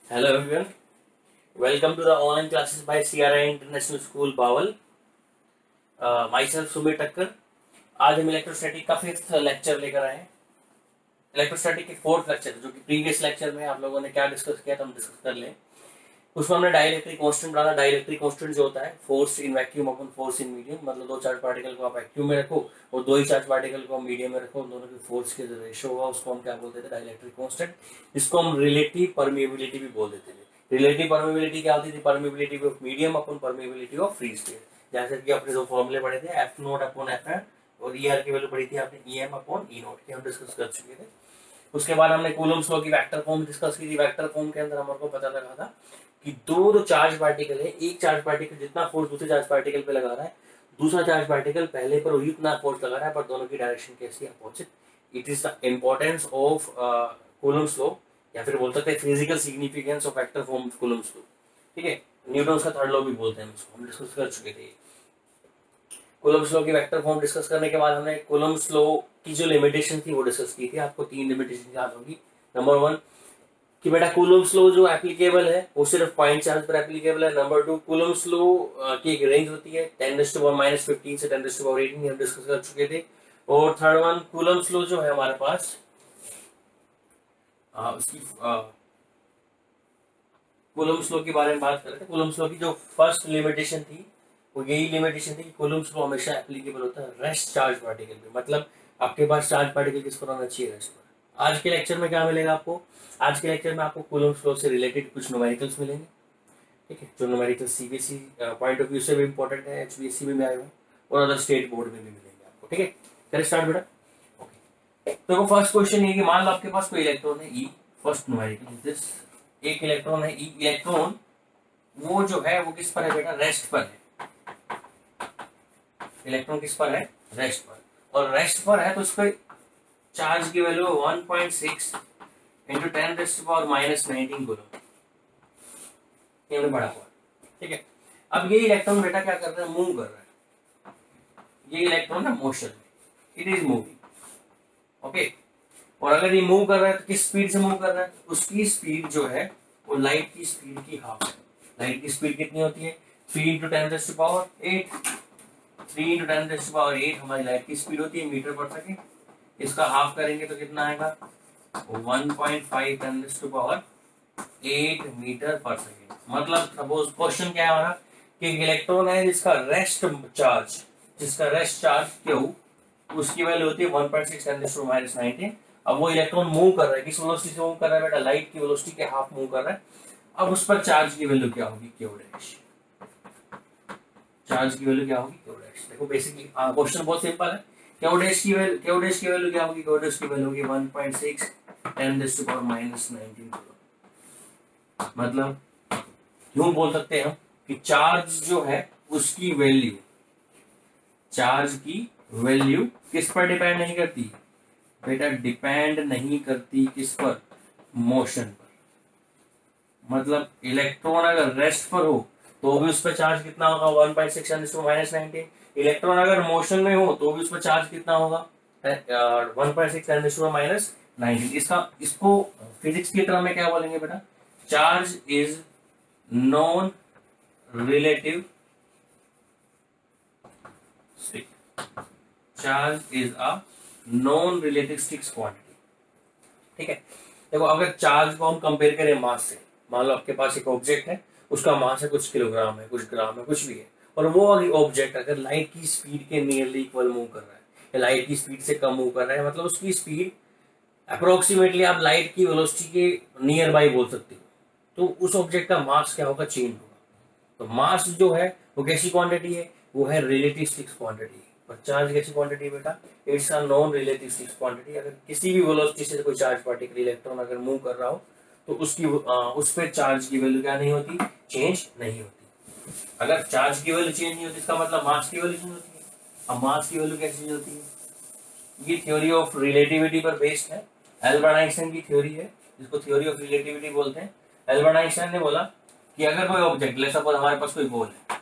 Hello everyone, welcome to the online classes by CRI International School Bawal. Myself Sumit टक्कर। आज हम electrostatic का 5th lecture लेकर आए हैं। इलेक्ट्रोस्टैटिक के 4th लेक्चर, जो कि प्रीवियस लेक्चर में आप लोगों ने क्या डिस्कस किया था हम डिस्कस कर लें। उसमें हमने डाइलेक्ट्रिक कांस्टेंट पढ़ा था। डाइलेक्ट्रिक कांस्टेंट जो होता है फोर्स इन वैक्यूम अपन फोर्स इन मीडियम, मतलब दो चार्ज पार्टिकल को आप वैक्यूम में रखो और दो ही चार्ज पार्टिकल को मीडियम में रखो, दोनों की फोर्स के जो रेशियो होगा उसको हम क्या बोलते थे, डाइलेक्ट्रिक कांस्टेंट। इसको हम रिलेटिव परमिएबिलिटी भी बोल देते थे। रिलेटिव परमिएबिलिटी क्या होती थी? परमिएबिलिटी ऑफ मीडियम अपन परमिएबिलिटी ऑफ फ्री स्पेस। जैसे कि अपने दो फॉर्मूले पढ़े थे, F naught upon F N, और ई आर की वैल्यू पढ़ी थी आपने E M upon E naught की, हम डिस्कस कर चुके थे। उसके बाद हमने कूलम्स लॉ की वेक्टर फॉर्म डिस्कस की थी। वेक्टर फॉर्म के अंदर हमारे को पता लगा था कि दो चार्ज पार्टिकल है, एक चार्ज पार्टिकल जितना फोर्स दूसरे चार्ज पार्टिकल पे लगा रहा है, दूसरा चार्ज पार्टिकल पहले पर वही उतना फोर्स लगा रहा है, पर दोनों की डायरेक्शन कैसी है? Opposite. It is the importance of Coulomb's law, या फिर बोल सकते हैं physical significance of vector form Coulomb's law. ठीक है, न्यूटन का थर्ड लॉ भी बोलते हैं उसको, हम डिस्कस कर चुके थे। कूलम्स लॉ की वेक्टर फॉर्म डिस्कस करने के बाद हमने कूलम्स लॉ की जो लिमिटेशन थी वो डिस्कस की थी। आपको 3 लिमिटेशन याद होगी। नंबर 1 कि बेटा कूलम्स लॉ जो एप्लीकेबल है वो सिर्फ पॉइंट चार्ज पर एप्लीकेबल है। नंबर 2, कूलम्स लॉ की एक रेंज होती है 10⁻⁻15 से 10⁻18, हम डिस्कस कर चुके थे। और थर्ड वन, कूलम्स लॉ जो है हमारे पास उसकी कूलम्स लॉ के बारे में बात कर रहे थे। कूलम्स लॉ की जो फर्स्ट लिमिटेशन थी वो यही लिमिटेशन थी कि कूलम्स लॉ हमेशा एप्लीकेबल होता है रेस्ट चार्ज पार्टिकल पे, मतलब आपके पास चार्ज पार्टिकल किस पर होना चाहिए? रेस्ट पर। आज के लेक्चर में क्या मिलेगा आपको? आज के लेक्चर में आपको कूलम्स लॉ से रिलेटेड कुछ न्यूमेरिकल्स मिलेंगे। ठीक है, जो numerical CBSE point of view से भी इंपॉर्टेंट है, एचबीएसई में भी आए हुए और अदर स्टेट बोर्ड में भी मिलेंगे आपको। ठीक है, चलिए स्टार्ट बेटा। ओके, तो फर्स्ट क्वेश्चन ये कि मान लो आपके पास कोई इलेक्ट्रॉन है E. First numerical is this, एक इलेक्ट्रॉन है ई। इलेक्ट्रॉन वो जो है वो किस पर है बेटा? रेस्ट पर है। इलेक्ट्रॉन किस पर है? रेस्ट पर। और रेस्ट पर है तो उस पर चार्ज की वैल्यू 1.6 इंटू 10⁻⁻19 कूलम, ये बड़ा हुआ। ठीक है, अब ये इलेक्ट्रॉन बेटा क्या कर रहा है? मूव कर रहा है। ये इलेक्ट्रॉन है मोशन में, इट इज मूविंग। ओके, और अगर ये मूव कर रहा है तो किस स्पीड से मूव कर रहा है? उसकी स्पीड जो है वो लाइट की स्पीड की हाफ है। लाइट की स्पीड कितनी होती है? 3 इंटू 10⁻8। 3 इंटू 10⁻8 हमारी लाइट की स्पीड होती है मीटर पर सेकेंड। इसका हाफ करेंगे तो कितना आएगा? 1.5 10⁻8 मीटर पर सेकेंड। मतलब सपोज क्वेश्चन क्या है हमारा कि इलेक्ट्रॉन है जिसका रेस्ट चार्ज क्यू, उसकी वैल्यू होती है 1.6 10⁻19। अब वो इलेक्ट्रॉन मूव कर रहा है, किस वेलोसिटी से मूव कर रहा है बेटा? लाइट की वेलोसिटी के हाफ मूव कर रहा है। अब उस पर चार्ज की वैल्यू क्या होगी? Q dash. चार्ज की वैल्यू क्या होगी? Q dash. देखो बेसिकली क्वेश्चन बहुत सिंपल है। क्यू डैश की वैल्यू क्या होगी? क्यू डैश की वैल्यू होगी 1.6 10⁻19 कूलम। मतलब यूं बोल सकते हैं हम कि चार्ज जो है उसकी वैल्यू, चार्ज की वैल्यू किस पर डिपेंड नहीं करती बेटा? डिपेंड नहीं करती किस पर? मोशन पर। मतलब इलेक्ट्रॉन अगर रेस्ट पर हो तो भी उस पर चार्ज कितना होगा? 1.6 10⁻19। इलेक्ट्रॉन अगर मोशन में हो तो भी उस पर चार्ज कितना होगा? 1.6 10⁻19। इसको फिजिक्स की टर्म में क्या बोलेंगे बेटा? Charge is non relativistic. Charge is a non relativistic quantity. ठीक है, देखो अगर चार्ज को हम कंपेयर करें मास से, मान लो आपके पास एक ऑब्जेक्ट है, उसका मास है कुछ किलोग्राम है, कुछ ग्राम है, कुछ भी है, और वो ऑब्जेक्ट अगर लाइट की स्पीड के नियरली इक्वल मूव कर रहा है या लाइट की स्पीड से कम मूव कर रहा है, मतलब उसकी स्पीड अप्रोक्सीमेटली आप लाइट की वेलोसिटी के नियर बाई बोल सकते हो, तो उस ऑब्जेक्ट का मास क्या होगा? चेंज होगा। तो मास जो है वो कैसी क्वांटिटी है? वो है रिलेटिविस्टिक क्वांटिटी। और चार्ज कैसी क्वांटिटी बेटा? It's a non relativistic quantity. अगर किसी भी वेलोसिटी से कोई चार्ज पार्टिकल इलेक्ट्रॉन अगर मूव कर रहा हो तो उस पर चार्ज की वैल्यू क्या नहीं होती? चेंज नहीं होती। अगर चार्ज की वैल्यू चेंज नहीं होती इसका मतलब मास की वैल्यू चेंज होती है। अब मास की वैल्यू कैसे चेंज होती है? ये थ्योरी ऑफ रिलेटिविटी पर बेस्ड है। एल्बर्ट आइंस्टाइन की थ्योरी है जिसको थ्योरी ऑफ रिलेटिविटी बोलते हैं। एल्बर्ट आइंस्टाइन ने बोला कि अगर कोई ऑब्जेक्ट, ले सपोज हमारे पास कोई बॉल है,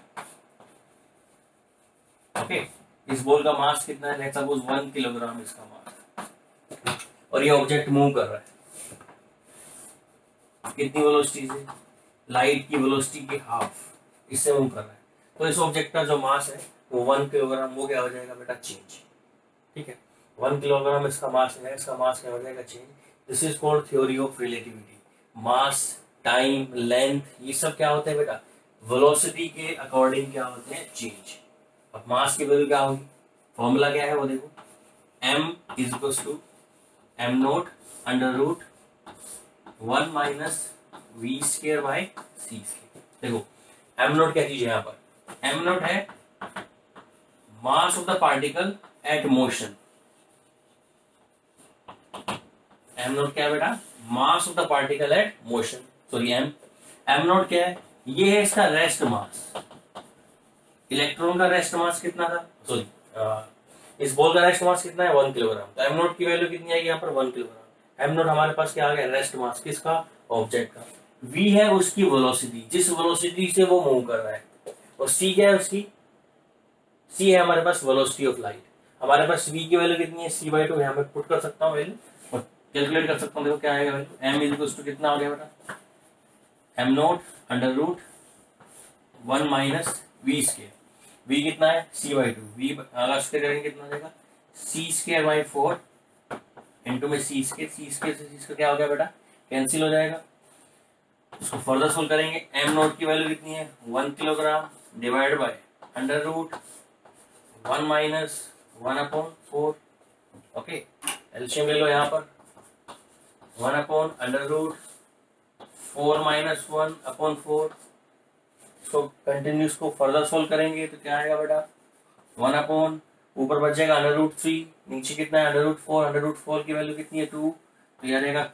ओके, इस बॉल का मास कितना है? लेट्स सपोज 1 किलोग्राम इसका मास, और ये ऑब्जेक्ट मूव कर रहा है। कितनी वेलोसिटी से, लाइट की वेलोसिटी की हाफ, इससे मूव कर रहा है। तो इस ऑब्जेक्ट का जो मास है वो 1 किलोग्राम, वो क्या हो जाएगा बेटा, चेंज। ठीक है, 1 किलोग्राम इसका मास है, इसका मास क्या हो जाएगा, change. This is called theory of relativity. Mass, time, length, ये सब क्या होते हैं बेटा, वेलोसिटी के अकॉर्डिंग क्या होते हैं, चेंज। अब मास की वैल्यू क्या होगी, फॉर्मूला क्या है वो देखो, m is equal to M naught under root 1 minus V square by C square. देखो एम नोट क्या चीज है यहाँ पर, एम नोट है mass of the particle at motion. M naught क्या है बेटा, mass of the particle at motion, sorry M naught क्या है, ये है इसका रेस्ट मास। इलेक्ट्रॉन का रेस्ट मास कितना था, सॉरी इस बॉल का रेस्ट मास कितना है, 1 किलोग्राम। तो एम नोट की वैल्यू कितनी आएगी यहाँ पर, 1 किलोग्राम। एम नोट हमारे पास क्या आ गया, रेस्ट मास किसका, ऑब्जेक्ट का। वी है उसकी वेलोसिटी, जिस वेलोसिटी से वो मूव कर रहा है। और सी क्या है उसकी, सी है हमारे पास वेलोसिटी ऑफ लाइट। हमारे पास वी की वैल्यू कितनी है, c/2 यहाँ पे पुट कर सकता हूँ वैल्यू और कैलकुलेट कर सकता हूँ। देखो क्या आएगा value, M is equal to कितना हो गया बेटा, M naught under root 1 minus V square. V कितना है, c/2, वी अगर स्क्वायर करेंगे कितना हो जाएगा, c स्क्वायर बाई 4 इंटू में c स्क्वायर, c स्क्वायर से c स्क्वायर क्या हो गया बेटा, कैंसिल हो जाएगा। इसको फर्दर सोल्व करेंगे, एम नोट की वैल्यू कितनी है, 1 kilogram divide by under root 1 minus 1/4। Okay, LCM ले लो यहाँ पर, 1 अंडर रूट 4 माइनस 1/4। इसको कंटिन्यूस को फर्दर सोल्व करेंगे तो क्या आएगा बेटा, 1 ऊपर बच जाएगा अंडर रूट 3, नीचे कितना है अंडर रूट 4, अंडर रूट 4 की वैल्यू कितनी है 2, तो यह रहेगा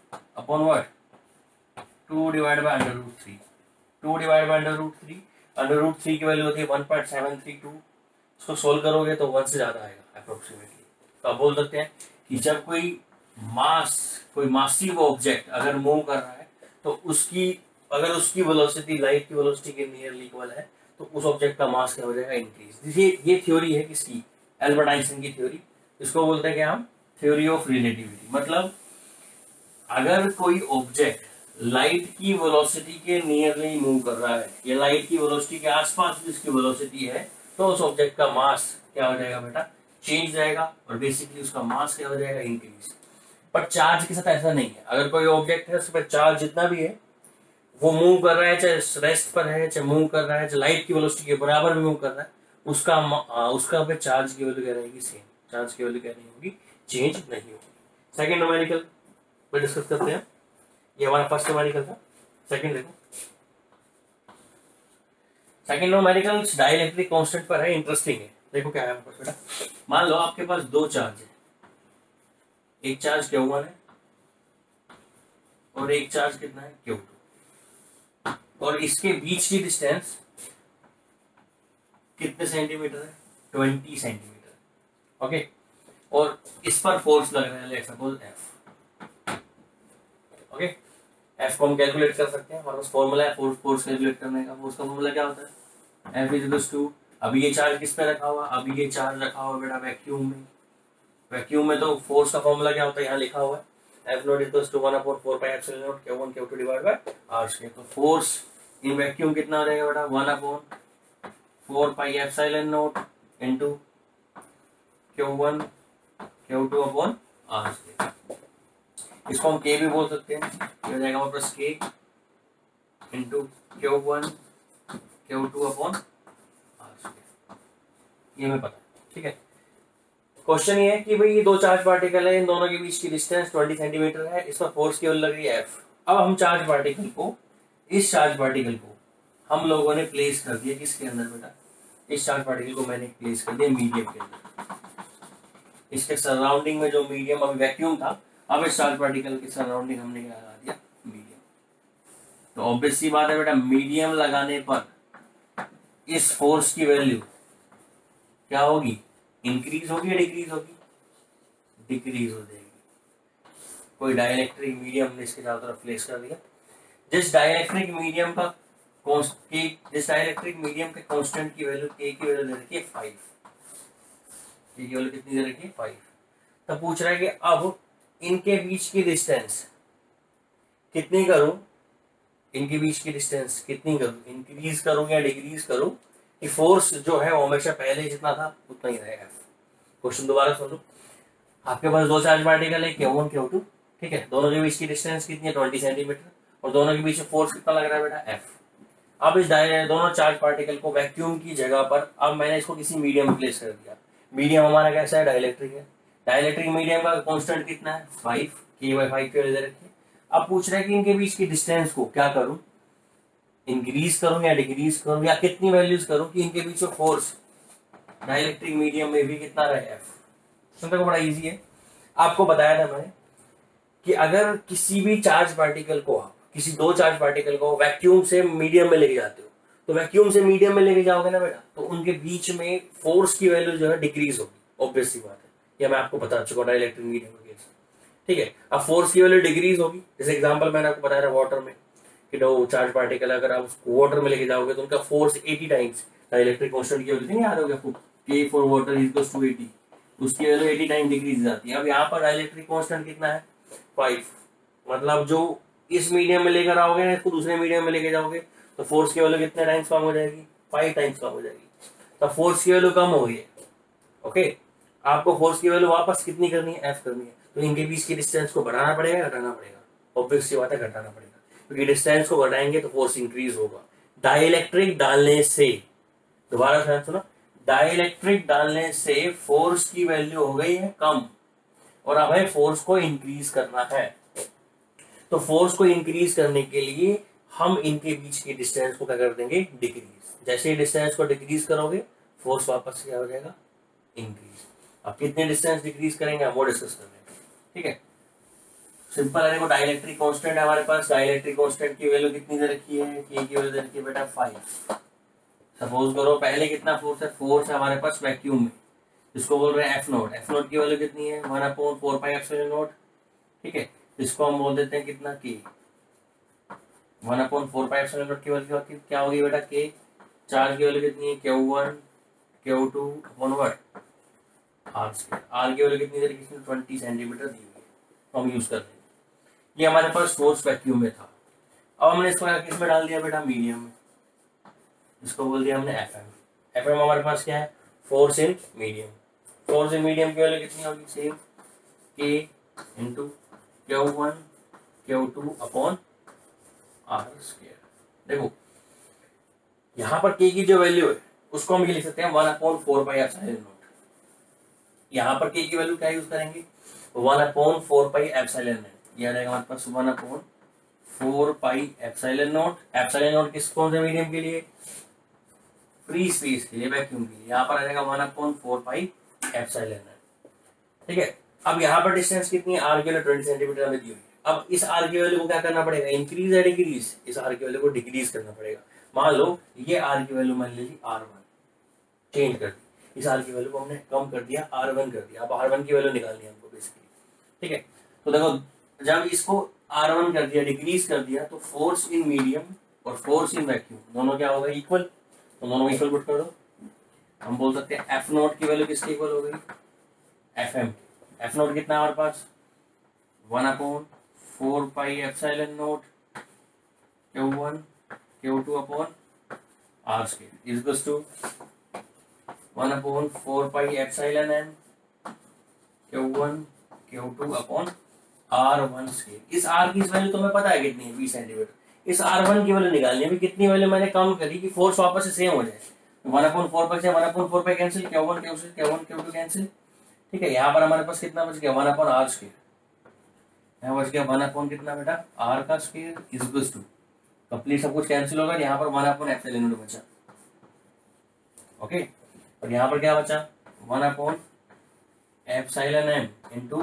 2 divide by under root 3, 2 divide by under root 3 की वैल्यू होती है 1.732। इसको सोल्व करोगे तो 1 से ज्यादा आएगा अप्रोक्सीमेटली। तो आप बोल सकते हैं कि जब कोई मासिव ऑब्जेक्ट अगर मूव कर रहा है तो अगर उसकी वेलोसिटी लाइट की वेलोसिटी के नियरली इक्वल है तो उस ऑब्जेक्ट का मास क्या हो जाएगा, इंक्रीज। ये थ्योरी है किसकी, एल्बर्ट आइंस्टाइन की थ्योरी। इसको बोलते हैं क्या हम, थ्योरी ऑफ रिलेटिविटी। मतलब अगर कोई ऑब्जेक्ट लाइट की वेलोसिटी के नियरली मूव कर रहा है या लाइट की वेलोसिटी के आसपास भी उसकी वेलोसिटी है तो उस ऑब्जेक्ट का मास क्या हो जाएगा बेटा, चेंज जाएगा और बेसिकली उसका मास क्या हो जाएगा, इंक्रीज। पर चार्ज के साथ ऐसा नहीं है। अगर कोई ऑब्जेक्ट है उस पर चार्ज जितना भी है वो मूव कर रहा है, चाहे रेस्ट पर है चाहे मूव कर रहा है, चाहे लाइट की वेलोसिटी के बराबर भी मूव कर रहा है, उसका पे चार्ज की वैल्यू क्या रहेगी, सेम। चार्ज की वैल्यू क्या नहीं होगी, चेंज नहीं होगी। सेकंड न्यूमेरिकल पे डिस्कस करते हैं। ये हमारा फर्स्ट न्यूमेरिकल था। सेकंड देखो, सेकंड न्यूमेरिकल डाइलेक्ट्रिक कांस्टेंट पर है, इंटरेस्टिंग है। देखो क्या है बेटा, मान लो आपके पास दो चार्ज है, एक चार्ज Q1 है और एक चार्ज कितना है, Q2, और इसके बीच की डिस्टेंस कितने सेंटीमीटर है, 20 सेंटीमीटर। ओके, और इस पर फोर्स लग रहा है, let's suppose F। Okay, F को हम कैलकुलेट कर सकते हैं, हमारे पास फॉर्मूला है फोर्स कैलकुलेट करने का। फोर्स का फॉर्मूला क्या होता है, F इज इक्वल टू, अभी ये चार्ज किस पे रखा हुआ, अभी ये चार्ज रखा हुआ बेटा वैक्यूम में। वैक्यूम में तो फोर्स का फॉर्मूला क्या होता है, यहाँ लिखा हुआ है, F naught equals to 1/4 pi epsilon naught Q1 Q2 divide by R square. तो फोर्स इन वैक्यूम कितना हो जाएगा बेटा, 1/4 pi epsilon naught into Q1 Q2 upon R square. इसको हम K भी बोल सकते हैं, ये हो जाएगा हमारे पास K into Q1 Q2 upon R square. ये हमें पता है, ठीक है। क्वेश्चन ये है कि भाई ये दो चार्ज पार्टिकल है, इन दोनों के बीच की डिस्टेंस 20 सेंटीमीटर है, इस पर फोर्स केवल लग रही है F। अब हम इस चार्ज पार्टिकल को हम लोगों ने प्लेस कर दिया किसके अंदर बेटा, इस चार्ज पार्टिकल को मैंने प्लेस कर दिया मीडियम के अंदर। इसके सराउंडिंग में जो मीडियम अभी वैक्यूम था, अब इस चार्ज पार्टिकल के सराउंडिंग हमने क्या लगा दिया, मीडियम। तो ऑब्वियस सी बात है बेटा, मीडियम लगाने पर इस फोर्स की वैल्यू क्या होगी, इंक्रीज होगी या डिक्रीज होगी, डिक्रीज हो जाएगी। कोई डाइलेक्ट्रिक मीडियम हमने इसके चारों तरफ प्लेस कर दिया। जिस डाइलेक्ट्रिक मीडियम के कांस्टेंट की वैल्यू K की वैल्यू दे रखी है 5, K की वैल्यू कितनी दे रखी है 5। तब पूछ रहा है कि अब इनके बीच की डिस्टेंस कितनी करूं इनके बीच की डिस्टेंस कितनी करूँ, इंक्रीज करूँ या डिक्रीज करूँ कि फोर्स जो है वो हमेशा पहले जितना था उतना ही रहेगा। क्वेश्चन दोबारा सुन लो। आपके पास दो चार्ज पार्टिकल है Q1 Q2, ठीक है, दोनों के बीच की डिस्टेंस कितनी है 20 सेंटीमीटर, और दोनों के बीच में फोर्स कितना लग रहा है बेटा F। अब इस दोनों चार्ज पार्टिकल को वैक्यूम की जगह पर अब मैंने इसको किसी मीडियम में प्लेस कर दिया। मीडियम हमारा कैसा है, डाइलेक्ट्रिक है। डाइलेक्ट्रिक मीडियम का कांस्टेंट कितना है 5, K/5 की वैल्यू दे रखी है। अब पूछ रहे हैं कि इनके बीच की डिस्टेंस को क्या करूं, इंक्रीज करूं या डिक्रीज करूं, या कितनी वैल्यूज करूं कि इनके बीच में फोर्स डाइलेक्ट्रिक मीडियम में भी कितना रहे F। सुनने को बड़ा इजी है। आपको बताया था मैंने कि अगर किसी भी चार्ज पार्टिकल को आप किसी दो चार्ज पार्टिकल को वैक्यूम से मीडियम में लेके जाते हो, तो वैक्यूम से मीडियम में लेके जाओगे ना बेटा, तो उनके बीच में फोर्स की वैल्यू जो है डिक्रीज होगी, ऑब्वियस सी बात है, ये मैं आपको बता चुका हूं डाइलेक्ट्रिक मीडियम के केस। ठीक है, अब फोर्स की वैल्यू डिक्रीज होगी। जैसे एग्जांपल मैंने आपको बताया था वाटर में कि दो चार्ज पार्टिकल अगर आप उसको वाटर में लेके जाओगे तो उनका फोर्स 80 टाइम्स डाइलेक्ट्रिक कांस्टेंट की वैल्यू याद होगा आपको, K for water equals to 80, उसकी वैल्यू 80 टाइम डिक्रीज जाती है। अब यहाँ पर डाइलेक्ट्रिक कांस्टेंट कितना है 5, मतलब जो इस मीडियम में लेकर आओगे ना, इसको दूसरे मीडियम में लेके जाओगे तो फोर्स की वैल्यू कितने टाइम्स कम हो जाएगी, 5 टाइम्स कम हो जाएगी। तो फोर्स की वैल्यू कम हो गई है। ओके, आपको फोर्स की वैल्यू वापस कितनी करनी है, F करनी है, तो इनके बीच की डिस्टेंस को बढ़ाना पड़ेगा घटाना पड़ेगा, ऑब्वियस सी बात है घटाना पड़ेगा, क्योंकि डिस्टेंस को घटाएंगे तो फोर्स इंक्रीज होगा। डाइलेक्ट्रिक डालने से, दोबारा ध्यान सुनो, डाइलेक्ट्रिक डालने से फोर्स की वैल्यू हो गई है कम और हमें फोर्स को इंक्रीज करना है। तो फोर्स को इंक्रीज करने के लिए हम इनके बीच की डिस्टेंस को क्या कर देंगे, डिक्रीज। जैसे ही डिस्टेंस को डिक्रीज करोगे फोर्स वापस क्या हो जाएगा, इंक्रीज। अब कितने डिस्टेंस डिक्रीज करेंगे हम वो डिस्कस कर लेंगे। ठीक है, सिंपल है। देखो डाइलेक्ट्रिक कांस्टेंट है हमारे पास, डाइलेक्ट्रिक कांस्टेंट की वैल्यू कितनी दे रखी है, K की वैल्यू दे रखी है बेटा 5। सपोज करो पहले कितना फोर्स है, फोर्स है हमारे पास वैक्यूम में, इसको बोल रहे हैं F नोट। F नोट की वैल्यू कितनी है 1/4πε0। ठीक है, इसको हम बोल देते हैं कितना K, 1/4πε0 की वैल्यू क्या होगी बेटा K। चार्ज की वैल्यू कितनी है Q1 Q2 upon what R square. R की वैल्यू कितनी दे रखी है 20 सेंटीमीटर दी हुई है, तो हम यूज कर लेंगे। ये हमारे पास फोर्स वैक्यूम में था। अब हमने इसको किस में डाल दिया बेटा, मीडियम में, इसको बोल दिया हमने FM। FM हमारे पास क्या है, force in medium. Force in medium की वैल्यू कितनी होगी, same K into Q1 Q2 upon R square. देखो यहाँ पर K की जो वैल्यू है उसको हम ये लिख सकते हैं 1/4πε0। यहाँ पर K की वैल्यू क्या यूज करेंगे, 1/4πε0। यह रहेगा हमारे पास 1/4πε0। एप्सिलॉन किस कौन से मीडियम के लिए, फ्री स्पेस के लिए, वैक्यूम के लिए। यहाँ पर आ जाएगा 1/4πε0। ठीक है, अब यहाँ पर डिस्टेंस कितनी है, R की वैल्यू 20 सेंटीमीटर में दी हुई है। अब इस R की वैल्यू को क्या करना पड़ेगा, इंक्रीज या डिक्रीज, इस R की वैल्यू को डिक्रीज करना पड़ेगा। मान लो ये R की वैल्यू मान लीजिए R1, चेंज कर दी, इस R की वैल्यू को हमने कम कर दिया, R1 कर दिया। अब R1 की वैल्यू निकालनी है हमको बेसिकली। ठीक है, तो देखो जब इसको R1 कर दिया, डिक्रीज कर दिया, तो फोर्स इन मीडियम और फोर्स इन वैक्यूम दोनों क्या होगा, इक्वल। तो दोनों इक्वल पुट कर दो। हम बोल सकते हैं F नोट की वैल्यू किसके इक्वल हो गई, FM। F नोट कितना है हमारे पास 1/4πε0 Q1 Q2 upon R square equals to 1/4πε0 Q1 Q2 upon R1 square. इस R की वैल्यू तुम्हें पता है कितनी है 20 सेंटीमीटर। इस R1 की वैल्यू निकालनी है, कितनी वैल्यू मैंने कम करी कि फोर्स वापस से सेम हो जाए। 1/4π से 1/4π कैंसिल, Q1 Q2 कैंसिल। ठीक है, यहाँ पर हमारे पास कितना बच गया 1/R स्क्वायर, यहाँ बच गया 1 कितना बेटा R का स्क्वायर इक्वल्स टू, कंप्लीट सब कुछ कैंसिल होगा, यहाँ पर 1/ε बचा। ओके, और यहाँ पर क्या बचा 1/ε इंटू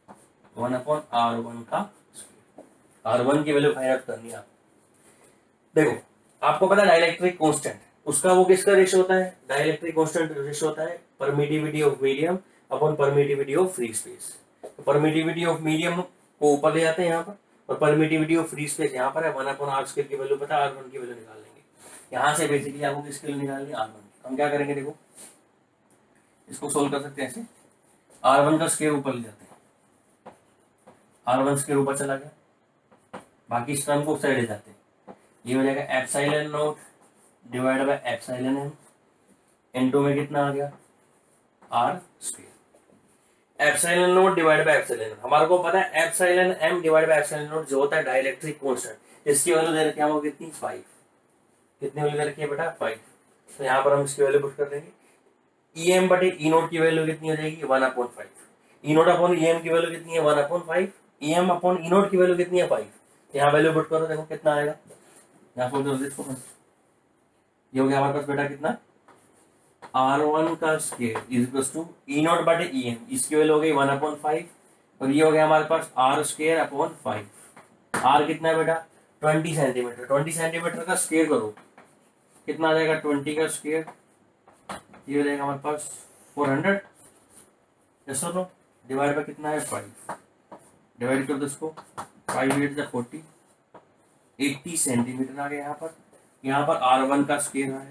1/R1 का स्क्वायर। R1 की वैल्यू फाइंड आउट करनी है आप। देखो आपको पता है डाइलेक्ट्रिक कांस्टेंट, उसका वो किसका रेशियो होता है, डाइलेक्ट्रिक कांस्टेंट रेशियो होता है permittivity of medium upon permittivity of free space. तो परमिटिविटी ऑफ मीडियम को ऊपर ले जाते हैं यहाँ पर, और परमिटिविटी ऑफ फ्री स्पेस यहाँ पर है 1/R स्क्वायर की वैल्यू पता है, R1 की वैल्यू निकाल लेंगे। यहाँ से बेसिकली आपको किसकी वैल्यू निकालनी है, R1। हम क्या करेंगे, देखो इसको सोल्व कर सकते हैं ऐसे, R1 का स्क्वायर ऊपर ले जाते हैं, R1 स्क्वायर ऊपर चला गया, बाकी इस टर्म को साइड ले जाते हैं, ये हो जाएगा epsilon naught divide by epsilon M, into में कितना आ गया R square. Epsilon naught divide by epsilon M, हमारे को पता है epsilon M divide by epsilon naught जो होता है डाइलेक्ट्रिक कांस्टेंट, इसकी वैल्यू दे रखी है हमको कितनी 5, कितनी वैल्यू दे रखी है बेटा 5, तो यहाँ पर हम इसकी वैल्यू पुट कर देंगे। ई एम बटे ई नोट की वैल्यू कितनी हो जाएगी 1/5, E naught upon E M की वैल्यू कितनी है 1/5, E M upon E naught की वैल्यू कितनी है 5, यहाँ वैल्यू पुट करो देखो कितना आएगा, यहाँ सोचो इसको, ये हो गया हमारे पास बेटा कितना R1 का square is equal to E naught बटे ई एम, इसकी वैल्यू हो गई 1/5 और ये हो गया हमारे पास R स्क्वायर अपॉन 5, R कितना है बेटा 20 सेंटीमीटर, 20 सेंटीमीटर का स्क्वायर करो कितना आ जाएगा 20 का स्क्वायर, ये हो जाएगा हमारे पास 400, यस और नो, डिवाइड बाय कितना है 5, डिवाइड कर दो इसको 5 8 जा 40, 80 सेंटीमीटर आ गया यहाँ पर R1 का स्क्वायर है,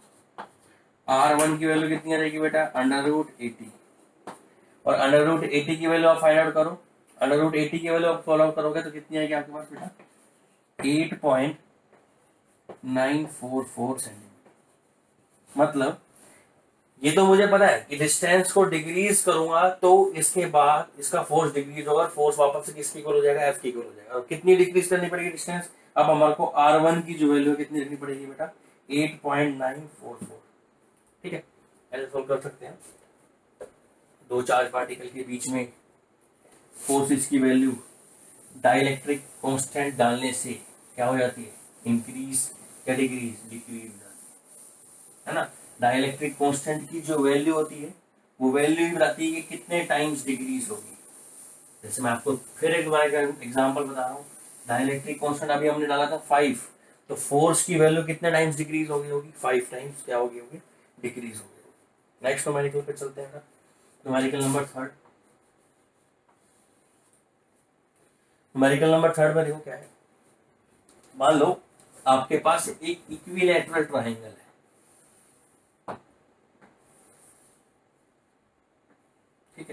R1 की वैल्यू कितनी आ जाएगी बेटा √80, और √80 की वैल्यू आप फाइंड आउट करो, √80 की वैल्यू आप फॉलो करोगे तो कितनी आएगी आपके पास बेटा 8.944 सेंटीमीटर। मतलब ये तो मुझे पता है कि डिस्टेंस को डिक्रीज करूंगा तो इसके बाद इसका फोर्स डिक्रीज होगा, फोर्स वापस से किसकी इक्वल हो जाएगा एफ की इक्वल हो जाएगा, और कितनी डिक्रीज करनी पड़ेगी डिस्टेंस, अब हमारे को R1 की जो वैल्यू कितनी रखनी पड़ेगी बेटा 8.944, ठीक है ऐसे सोल्व कर सकते हैं। दो चार्ज पार्टिकल के बीच में फोर्सेस की वैल्यू डाइलेक्ट्रिक कांस्टेंट डालने से क्या हो जाती है इंक्रीज या डिक्रीज, डिक्रीज है ना। डाइलेक्ट्रिक कांस्टेंट की जो वैल्यू होती है वो वैल्यू ही बताती है कि कितने टाइम्स डिक्रीज होगी। जैसे मैं आपको फिर एक बार एग्जांपल बता रहा हूँ, डाइलेक्ट्रिक कांस्टेंट अभी हमने डाला था 5, तो फोर्स की वैल्यू कितने टाइम्स डिक्रीज होगी 5 टाइम्स क्या होगी डिक्रीज होगी। नेक्स्ट न्यूमेरिकल पे चलते हैं, न्यूमेरिकल नंबर 3, न्यूमेरिकल नंबर 3 में देखो क्या है, मान लो आपके पास एक इक्विलैटरल ट्रायंगल है, ठीक है।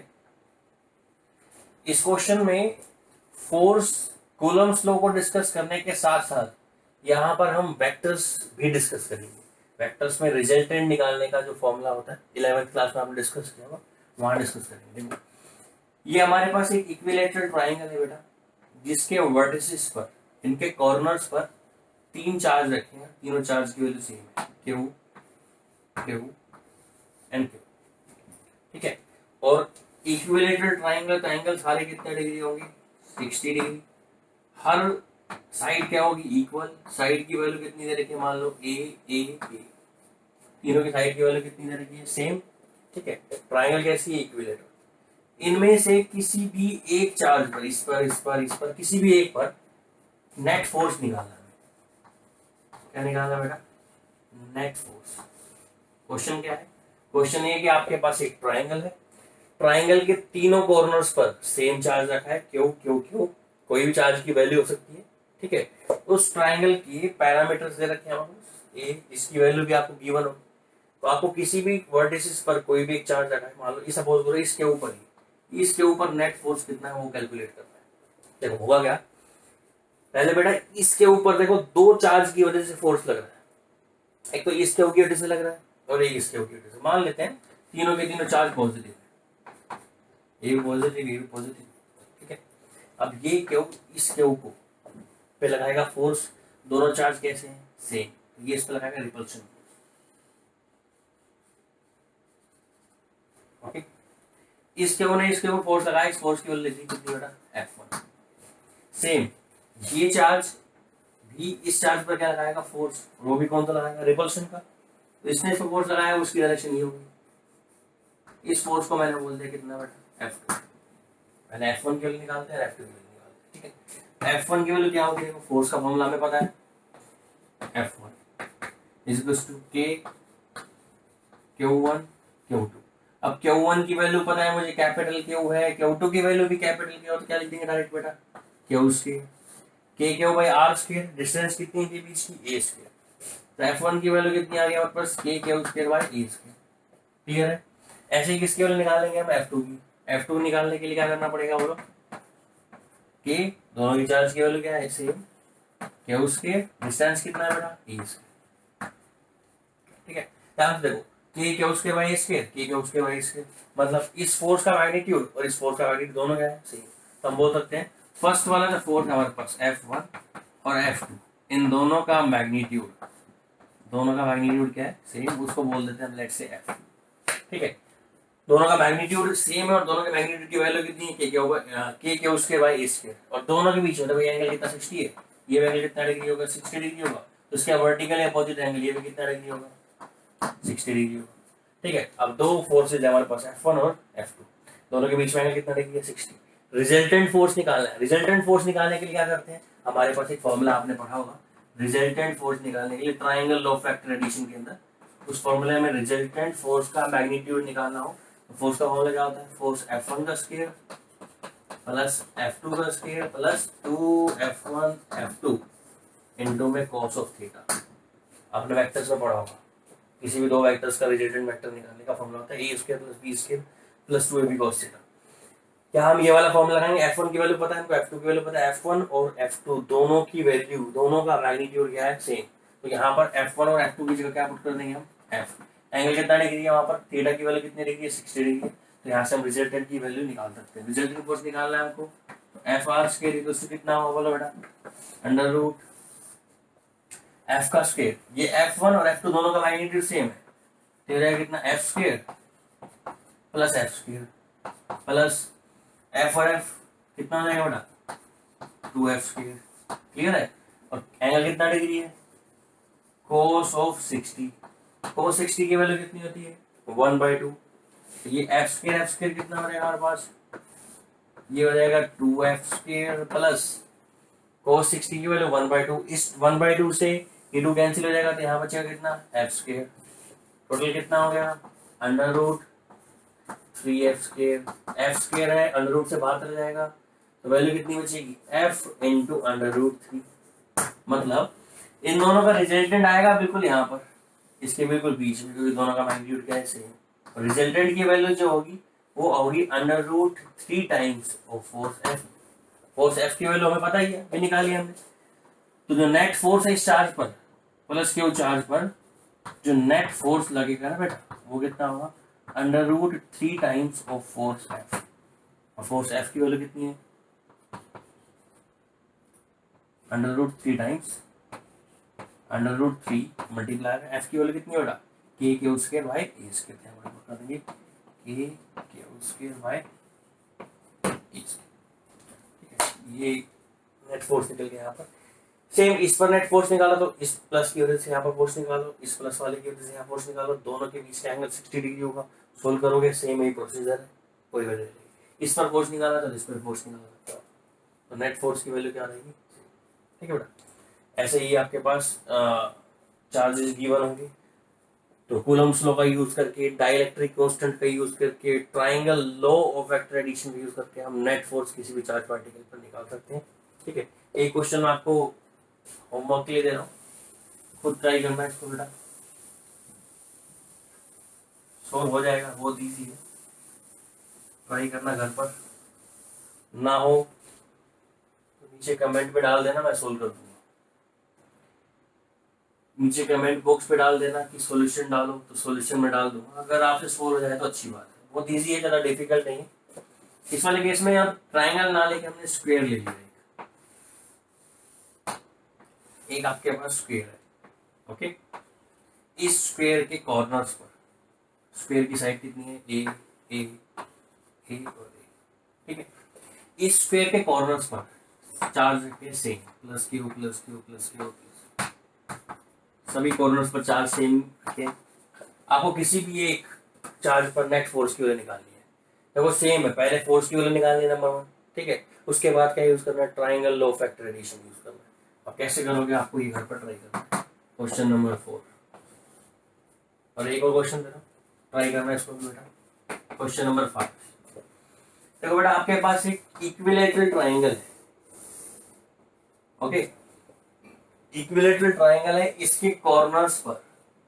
इस क्वेश्चन में फोर्स कूलम्स लॉ को डिस्कस करने के साथ साथ यहां पर हम वेक्टर्स भी डिस्कस करेंगे। वेक्टर्स में रिजल्टेंट निकालने का जो फॉर्मूला होता है 11th क्लास में आपने डिस्कस किया होगा, वहां डिस्कस करेंगे। ये हमारे पास एक इक्विलैटरल ट्रायंगल है बेटा, जिसके वर्टिसेस पर, इनके कॉर्नर्स पर 3 चार्ज रखे हैं, तीनों चार्ज की वैल्यू सेम है Q, Q एंड Q, ठीक है। और इक्विलैटरल ट्रायंगल का एंगल सारे कितने डिग्री होंगे 60 डिग्री, हर साइड क्या होगी इक्वल, साइड की वैल्यू कितनी दे रखी है मान लो ए ए ए, तीनों की साइड की वैल्यू कितनी दे रखी है सेम, ठीक है। ट्रायंगल कैसी है इक्विलैटरल, इनमें से किसी भी एक चार्ज पर, इस पर इस पर इस पर किसी भी एक पर नेट फोर्स निकालना है, क्या निकालना बेटा नेट फोर्स। क्वेश्चन क्या है, क्वेश्चन ये कि आपके पास एक ट्रायंगल है, ट्रायंगल के तीनों कॉर्नर्स पर सेम चार्ज रखा है क्यू क्यू क्यू, कोई भी चार्ज की वैल्यू हो सकती है, ठीक है। उस ट्रायंगल की पैरामीटर्स दे रखे हैं ए, इसकी वैल्यू भी आपको गिवन हो, तो आपको किसी भी वर्टिसेस पर कोई भी एक चार्ज रखा है, मान लो सपोज करो इसके ऊपर ही, इसके ऊपर नेट फोर्स कितना है वो कैलकुलेट करना है। देखो होगा क्या, पहले बेटा इसके ऊपर देखो दो चार्ज की वजह से फोर्स लग रहा है, एक तो इसके की वजह से लग रहा है और एक इसके की वजह से, मान लेते हैं तीनों के तीनों चार्ज पॉजिटिव है, ये पॉजिटिव ये पॉजिटिव, ठीक है। अब ये क्यों इस क्यू को पे लगाएगा फोर्स, दोनों चार्ज कैसे हैं सेम, तो ये इस पे लगाएगा रिपल्शन फोर्स, ओके। इस क्यू ने इसके ऊपर फोर्स लगाया, इस फोर्स की वैल्यू लिखी कितनी बेटा F1, सेम ये चार्ज भी इस चार्ज पर क्या लगाएगा फोर्स, वो भी कौन सा लगाएगा रिपल्शन का, तो इसने इस पर फोर्स लगाया उसकी डायरेक्शन ये होगी, इस फोर्स को मैंने बोल दिया कितना बेटा F2, मैंने F1 की वैल्यू निकालते हैं F2 की वैल्यू निकालते हैं, ठीक है। F1 की वैल्यू क्या होगी, फोर्स का फॉर्मूला हमें पता है F1 is equal to K Q1 Q2, अब Q1 की वैल्यू पता है मुझे कैपिटल Q है, Q2 की वैल्यू भी कैपिटल Q है, तो क्या लिख देंगे डायरेक्ट बेटा Q square, K Q by R square, distance कितनी है बीच की A स्क्वायर, तो F1 की वैल्यू कितनी आ गई हमारे पास K Q square by A square, clear है। ऐसे ही किसकी वैल्यू निकालेंगे हम F2 की, F2 निकालने के लिए क्या करना पड़ेगा बोलो, K दोनों की चार्ज की वैल्यू क्या है सेम, क्यू स्क्वायर, डिस्टेंस कितना है बेटा ए स्क्वायर। ठीक है, ध्यान से देखो K Q square by A square, K Q square by A square, मतलब इस फोर्स का मैग्नीट्यूड और इस फोर्स का मैग्नीट्यूड दोनों क्या है सेम। तो हम बोल सकते हैं फर्स्ट वाला जो फोर्स है हमारे पास F1 और F2, इन दोनों का मैग्नीट्यूड क्या है सेम, उसको बोल देते हैं हम लेट्स से F। ठीक है, दोनों का मैग्नीट्यूड सेम है और दोनों के मैग्नीट्यूड की वैल्यू कितनी है, के क्या होगा के क्या उसके बाई ए स्क्वायर, और दोनों के बीच में तो एंगल कितना 60 है, ये एंगल कितना डिग्री होगा 60 डिग्री होगा, तो इसका वर्टिकल अपोजिट एंगल ये भी कितना डिग्री होगा 60 डिग्री होगा। ठीक है, अब दो फोर्सेज है हमारे पास F1 और F2, दोनों के बीच में एंगल कितना डिग्री है 60। रिजल्टेंट फोर्स निकालना है, रिजल्टेंट फोर्स निकालने के लिए क्या करते हैं, हमारे पास एक फॉर्मूला आपने पढ़ा होगा रिजल्टेंट फोर्स निकालने के लिए triangle law of factor addition के अंदर, उस फॉर्मूले में रिजल्टेंट फोर्स का मैग्नीट्यूड निकालना हो तो फोर्स का फॉर्मूला क्या होता है, फोर्स F1 का स्क्वायर प्लस F2 का square plus 2F1 F2 into में cos ऑफ थीटा। आपने वेक्टर्स में पढ़ा होगा किसी भी दो वेक्टर्स का रिजल्टेंट वेक्टर निकालने का फॉर्मूला होता है a square plus b square plus 2ab cos theta. क्या हम ये वाला फॉर्मूला लगाएंगे, F1 की वैल्यू पता है हमको, F2 की वैल्यू पता है, F1 और F2 दोनों की वैल्यू, दोनों का मैग्नीट्यूड क्या है सेम, तो यहाँ पर F1 और F2 की जगह क्या पुट कर देंगे हम F। एंगल कितना डिग्री है वहां पर, थीटा की वैल्यू कितनी डिग्री है 60 डिग्री है, तो यहाँ से हम रिजल्टेंट की वैल्यू निकाल सकते हैं। रिजल्टेंट फोर्स निकालना है हमको, तो FR स्क्वायर इक्वल्स टू कितना होगा बोलो बेटा, अंडर रूट F का स्क्वायर, ये F1 और F2 दोनों का मैग्नीट्यूड सेम है, तो हो जाएगा कितना F square plus F square plus F और F कितना हो जाएगा बेटा 2F स्क्वायर। क्लियर है, और एंगल कितना डिग्री है cos ऑफ 60, cos 60 की वैल्यू कितनी होती है 1/2, तो ये F स्क्वायर कितना हो जाएगा हमारे पास, ये हो जाएगा 2F स्क्वायर प्लस cos 60 की वैल्यू 1/2, इस 1/2 से ये 2 कैंसिल हो जाएगा तो यहाँ बचेगा कितना F स्क्वायर, टोटल कितना हो गया under root 3F square, F square है अंडर रूट से बाहर चला जाएगा तो वैल्यू कितनी बचेगी F इंटू अंडर रूट 3, मतलब इन दोनों का रिजल्टेंट आएगा बिल्कुल यहाँ पर इसके बिल्कुल बीच में, क्योंकि दोनों का मैग्नीट्यूड क्या है सेम, और रिजल्टेंट की वैल्यू जो होगी वो होगी under root 3 times of force F। Force F की वैल्यू हमें पता ही है, ये निकाली हमने, तो जो नेट फोर्स है इस चार्ज पर प्लस क्यू चार्ज पर जो नेट फोर्स लगेगा ना बेटा वो कितना होगा under root 3 times of force F, और फोर्स F की वैल्यू कितनी है under root 3 times under root 3 multiply में F की वैल्यू कितनी होगा K Q square by A square, क्या बता देंगे K Q square by A square. ठीक है, ये नेट फोर्स निकल गया यहाँ पर, सेम इस पर नेट फोर्स निकालो तो इस प्लस की वजह से यहाँ पर फोर्स निकालो, इस प्लस वाले की वजह से यहाँ फोर्स निकालो, दोनों के बीच का एंगल 60 डिग्री होगा, सोल्व करोगे सेम यही प्रोसीजर है, कोई वजह नहीं। इस पर फोर्स निकाला तो इस पर फोर्स निकाला सकते हो, तो नेट फोर्स की वैल्यू क्या रहेगी। ठीक है बेटा, ऐसे ही आपके पास चार्जेस गिवन होंगे, तो कूलम्स लॉ का यूज करके, डाइलेक्ट्रिक कांस्टेंट का यूज करके, triangle law of vector addition का यूज करके हम नेट फोर्स किसी भी चार्ज पार्टिकल पर निकाल सकते हैं। ठीक है, एक क्वेश्चन मैं आपको होमवर्क के लिए दे रहा हूँ, खुद ट्राई करना है इसको बेटा, सोल्व हो जाएगा, बहुत इजी है, ट्राई करना घर पर, ना हो तो नीचे कमेंट पे डाल देना, मैं सोल्व कर दूंगा, नीचे कमेंट बॉक्स पे डाल देना कि सॉल्यूशन डालो तो सॉल्यूशन में डाल दूंगा, अगर आपसे सोल्व हो जाए तो अच्छी बात है, बहुत इजी है, ज़्यादा डिफिकल्ट नहीं है। इस वाले केस में अब ट्राइंगल ना लेके हमने स्क्वायर ले लिया, एक आपके पास स्क्वायर है, ओके, इस स्क्वायर के कॉर्नर्स पर, स्क्वायर की साइड कितनी है ए ए ए और ए, ठीक है, इस स्क्वायर के कॉर्नर्स पर चार्ज रखे same plus Q plus Q plus Q plus, सभी कॉर्नर्स पर चार्ज सेम रखे, आपको किसी भी एक चार्ज पर नेट फोर्स की वैल्यू निकालनी है, देखो सेम है, पहले फोर्स की वैल्यू निकालनी है नंबर 1, ठीक है, उसके बाद क्या यूज करना है triangle law of factor addition use करना है। अब कैसे करोगे आपको ये घर पर ट्राई करना है, क्वेश्चन नंबर 4, और एक और क्वेश्चन दे रहा हूँ, ट्राई करना है इसको बेटा, क्वेश्चन नंबर 5। देखो बेटा आपके पास एक इक्विलैटरल ट्राइंगल है, ओके, इक्विलैटरल ट्राइंगल है, इसके कॉर्नर्स पर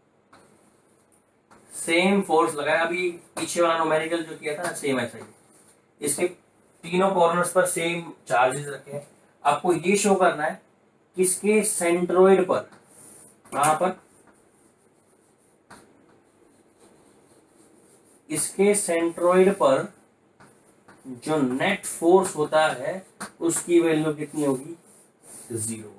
सेम फोर्स लगाया, अभी पीछे वाला न्यूमेरिकल जो किया था ना सेम ऐसा ही, इसके तीनों कॉर्नर्स पर सेम चार्जेस रखे हैं, आपको ये शो करना है किसके सेंट्रोइड पर, कहां पर, इसके सेंट्रोइड पर जो नेट फोर्स होता है उसकी वैल्यू कितनी होगी, 0।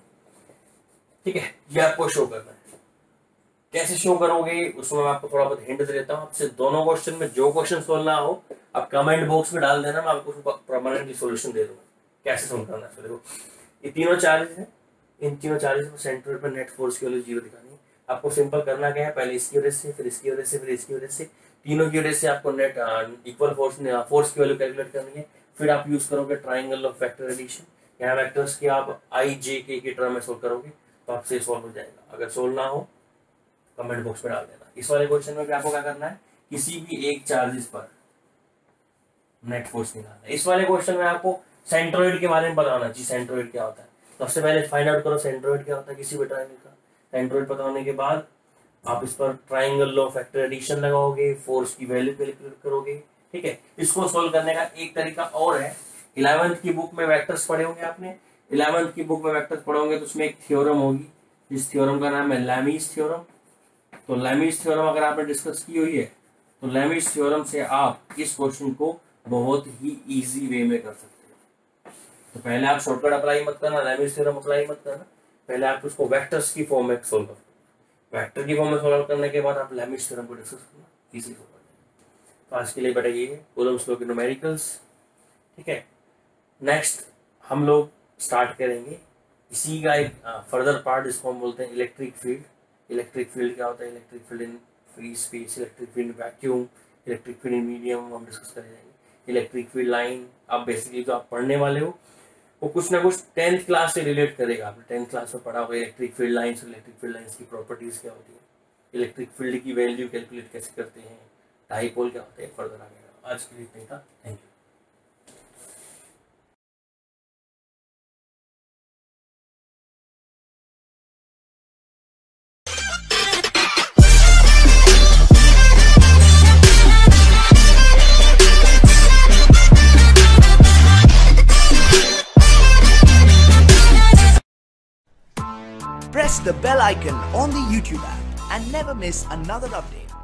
ठीक है, ये आपको शो करना है। कैसे शो करोगे उसमें मैं आपको थोड़ा बहुत हिंट दे देता हूँ। आपसे दोनों क्वेश्चन में जो क्वेश्चन सोल्व ना हो आप कमेंट बॉक्स में डाल देना, मैं आपको परमानेंटली सॉल्यूशन दे दूंगा कैसे सोल्व करना है। देखो ये तीनों चार्जेस हैं, इन तीनों चार्जेस में सेंटर पर नेट फोर्स की वैल्यू 0 दिखानी है। आपको सिंपल करना क्या है, पहले इसकी वजह से, फिर इसकी वजह से, फिर इसकी वजह से, तीनों की वजह से आपको नेट इक्वल फोर्स की वैल्यू कैलकुलेट करनी है। फिर आप यूज करोगे ट्राइंगल ऑफ वेक्टर एडिशन, यहाँ वेक्टर्स की आप आई जे के की टर्म में सोल्व करोगे तो आपसे सोल्व हो जाएगा। अगर सोल्व ना हो कमेंट बॉक्स में डाल देना। इस वाले क्वेश्चन में भी आपको क्या करना है, किसी भी एक चार्जेस पर नेट फोर्स निकालना है। इस वाले क्वेश्चन में आपको सेंट्रोइड के बारे में बताना चाहिए, सेंट्रोइड क्या होता है। सबसे पहले फाइंड आउट करो सेंट्रोइड क्या होता है किसी भी ट्रायंगल का। सेंट्रोइड पता होने के बाद आप इस पर ट्राइंगल ऑफ वेक्टर एडिशन लगाओगे, फोर्स की वैल्यू कैलकुलेट करोगे। ठीक है, इसको सोल्व करने का एक तरीका और है। 11th की बुक में वेक्टर्स पढ़े होंगे आपने, 11th की बुक में वेक्टर्स पढ़ोगे तो उसमें एक थ्योरम होगी, जिस थ्योरम का नाम है लैमीज थ्योरम। तो लैमीज थ्योरम अगर आपने डिस्कस की हुई है तो लैमीज थ्योरम से आप इस क्वेश्चन को बहुत ही इजी वे में कर सकते हो। तो पहले आप शॉर्टकट अप्लाई मत करना, लैमीज थ्योरम अप्लाई मत करना, पहले आप उसको वेक्टर्स की फॉर्म में सोल्व करो। वेक्टर की फॉर्म में सोल्व करने के बाद आप लैमीज थ्योरम को डिस्कस करना, इजी सोल्व हो जाएगा। तो आज के लिए बेटा ये है कूलम्ब्स लॉ के न्यूमेरिकल्स। ठीक है, नेक्स्ट हम लोग स्टार्ट करेंगे इसी का एक फर्दर पार्ट, जिसको हम बोलते हैं इलेक्ट्रिक फील्ड। इलेक्ट्रिक फील्ड क्या होता है, electric field in free space, electric field in vacuum, electric field in medium हम डिस्कस कर जाएंगे। इलेक्ट्रिक फील्ड लाइन आप बेसिकली जो आप पढ़ने वाले हो वो कुछ ना कुछ 10th क्लास से रिलेट करेगा। आपने 10th क्लास में पढ़ा होगा electric field lines, electric field lines की प्रॉपर्टीज क्या होती है, इलेक्ट्रिक फील्ड की वैल्यू कैलकुलेट कैसे करते हैं, डाइपोल क्या होते हैं, फर्दर आगे। आज के लिए इतना ही था, thank you. Press the bell icon on the YouTube app and never miss another update.